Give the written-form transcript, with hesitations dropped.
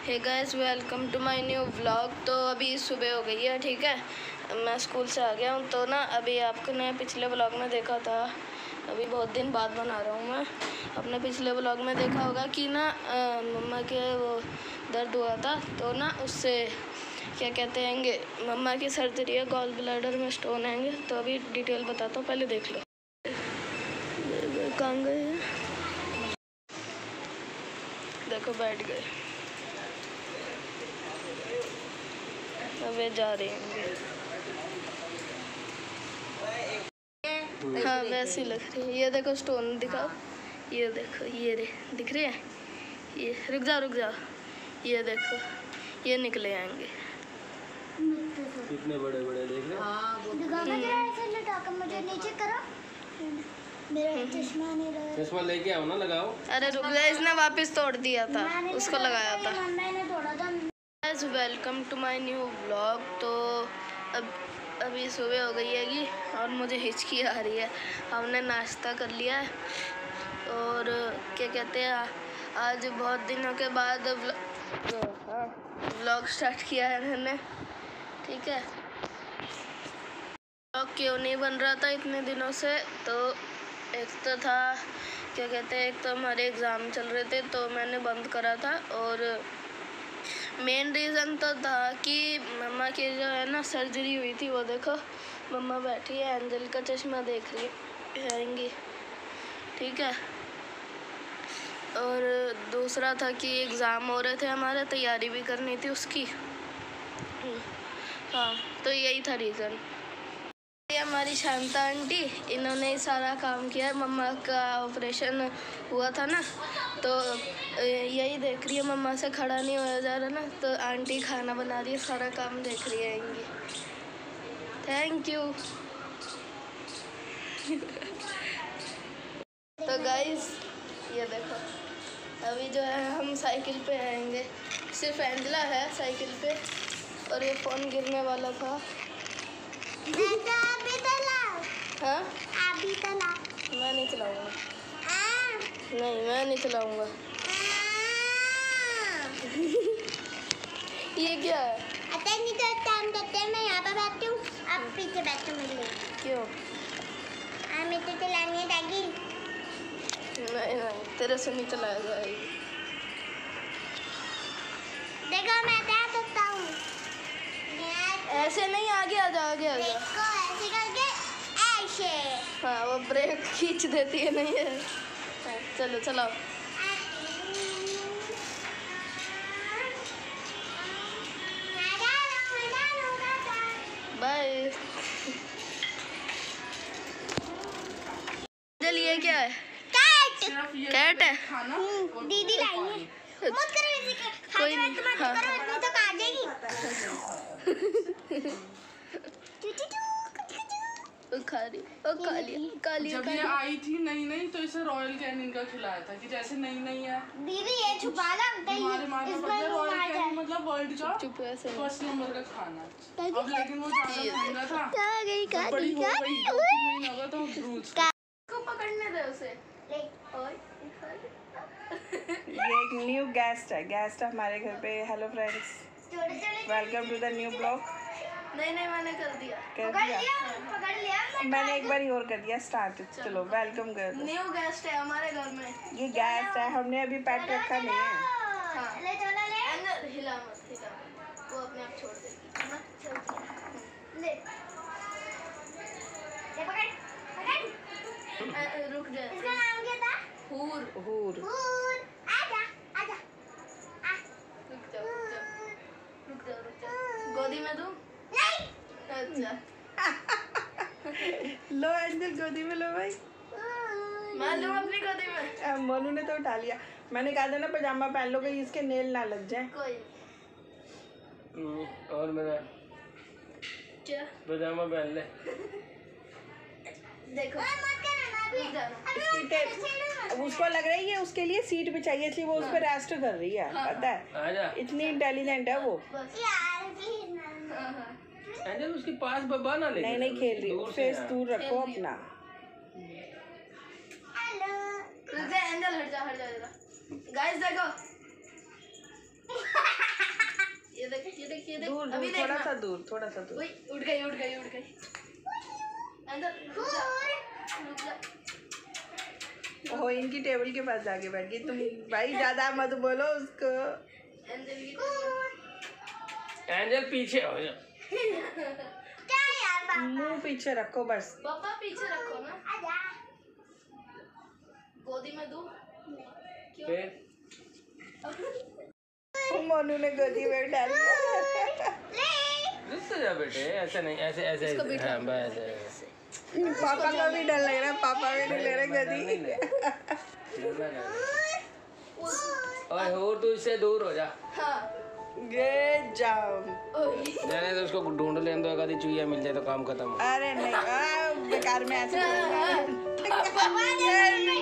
Hey guys, welcome to my new vlog. तो अभी सुबह हो गई है, ठीक है। मैं स्कूल से आ गया हूँ। तो ना अभी आपने पिछले व्लॉग में देखा था, अभी बहुत दिन बाद बना रहा हूँ मैं। अपने पिछले व्लॉग में देखा होगा कि ना मम्मा के वो दर्द हुआ था, तो ना उससे क्या कहते हैं, मम्मा की सर्जरी है, गॉल ब्लैडर में स्टोन आएंगे। तो अभी डिटेल बताता हूँ, पहले देख लो। कहाँ गए हैं? देखो बैठ गए, वे जा रहे हैं। हाँ वैसी लग रही है। ये देखो स्टोन दिखाओ, ये देखो, ये रे दिख रही है। ये रुक जाओ, ये देखो, ये निकले आएंगे। कितने बड़े बड़े देख रहे हो? ऐसे लटा कर मुझे नीचे करो। मेरा चश्मा नहीं रहा। चश्मा लेके आओ ना, लगाओ। अरे रुक जा, इसने वापस तोड़ दिया था, उसको लगाया था। मैंने तोड़ा था। Welcome to my new vlog. तो अभी सुबह हो गई है और मुझे हिचकी आ रही है। हमने नाश्ता कर लिया है और क्या कहते हैं, आज बहुत दिनों के बाद व्लॉग स्टार्ट किया है मैंने, ठीक है। व्लॉग क्यों नहीं बन रहा था इतने दिनों से, तो एक तो था क्या कहते हैं, एक तो हमारे एग्ज़ाम चल रहे थे तो मैंने बंद करा था, और मेन रीज़न तो था कि मम्मा की जो है ना सर्जरी हुई थी। वो देखो मम्मा बैठी है, एंजल का चश्मा देख रही आएंगी, ठीक है। और दूसरा था कि एग्ज़ाम हो रहे थे हमारे, तैयारी भी करनी थी उसकी। हाँ तो यही था रीज़न। ये हमारी शांता आंटी, इन्होंने ही सारा काम किया है। मम्मा का ऑपरेशन हुआ था ना, तो यही देख रही है, मम्मा से खड़ा नहीं होया जा रहा ना, तो आंटी खाना बना रही है, सारा काम देख रही है इनकी। Thank you. तो गाइस ये देखो, अभी जो है हम साइकिल पे आएंगे, सिर्फ एंजला है साइकिल पे, और ये फ़ोन गिरने वाला था। हाँ अभी चला। मैं नहीं चलाऊंगा। नहीं मैं नहीं चलाऊंगा। ये क्या है? नहीं तो टाइम देते हैं, मैं यहाँ पर बैठती हूँ, आप पीछे बैठो मेरे लिए। क्यों? मैं तो चलानी है दादी। नहीं तेरे से नहीं चलाया जाएगी। देखो मैं क्या करता हूँ, ऐसे नहीं, आगे आ जा। देखो ऐसे करके ऐसे। हाँ वो ब्रेक खींच देती है, नहीं है। हाँ, चलो चलाओ। बाय। चलिए क्या है? कैट है। दीदी लाई है। मत करो ऐसे, कोई नहीं, मत करो, नहीं तो खा जाएगी। खा लिया। जब ये आई थी नई तो इसे रॉयल कैनिन का खिलाया था कि जैसे नई है दीदी ये छुपा ला, हमारे रॉयल कैनिन मतलब वर्ल्ड का चुप ऐसे फर्स्ट नंबर का खाना। अब लेकिन वो ज्यादा महंगा था, बड़ी हो गई, 2-3 महीना होगा तो रूल्स को पकड़ने दे उसे। ये एक न्यू गेस्ट है हमारे घर पे। Hello friends, welcome to the new blog. नहीं मैंने कर दिया। पकड़ लिया। मैंने एक बार और कर दिया स्टार्ट। चलो वेलकम कर दो। न्यू गेस्ट है हमारे घर में। ये गेस्ट है, हमने अभी पेट रखा नहीं है। हाँ। ले अंदर हिला मत, वो अपने आप छोड़ देगी, है ना। चल ले पकड़। रुक जा। इसका नाम क्या था? हूर। आजा। रुक जा। गोदी में दूं? नहीं। अच्छा लो एंजल गोदी में लो भाई। मैं लूं अपनी गोदी में? मोनू ने तो उठा लिया। मैंने कहा था ना पजामा पहन लो, कहीं इसके नेल ना लग जाए। कोई और मेरा क्या पजामा पहन ले। देखो उसको लग रही है, उसके लिए सीट भी चाहिए, इसलिए वो उस पर रेस्ट कर रही है। पता है आजा। इतनी इंटेलिजेंट है वो। एंजल उसके पास बब्बा ना ले। नहीं खेल रही, फेस दूर रखो अपना। एंजल हट जा जरा। गाइस देखो ये देख दूर अभी दूर देखना। थोड़ा सा दूर थोड़ा सा दूर। वही उठ गई अंदर रुक जा। ओहो इनकी टेबल के पास जाके बैठ गई तुम। भाई ज्यादा मत बोलो उसको। अंदर ये एंजल पीछे हो जा। क्या यार पापा मुंह पीछे रखो बस। पापा पीछे रखो ना। आजा गोदी में दूं फिर मोनू ने गोदी में डाल दिया। रुक जा बेटे, ऐसे नहीं, ऐसे ऐसे हाँ बस ऐसे। पापा को भी डर लग रहा है, पापा भी नहीं ले रहे गोदी। डरना नहीं। ओए हो तू इससे दूर हो जा। हाँ ये जाओ। जाने तो उसको ढूंढ ले दो, अगर चुईया मिल जाए तो काम खत्म। अरे नहीं बेकार में ऐसे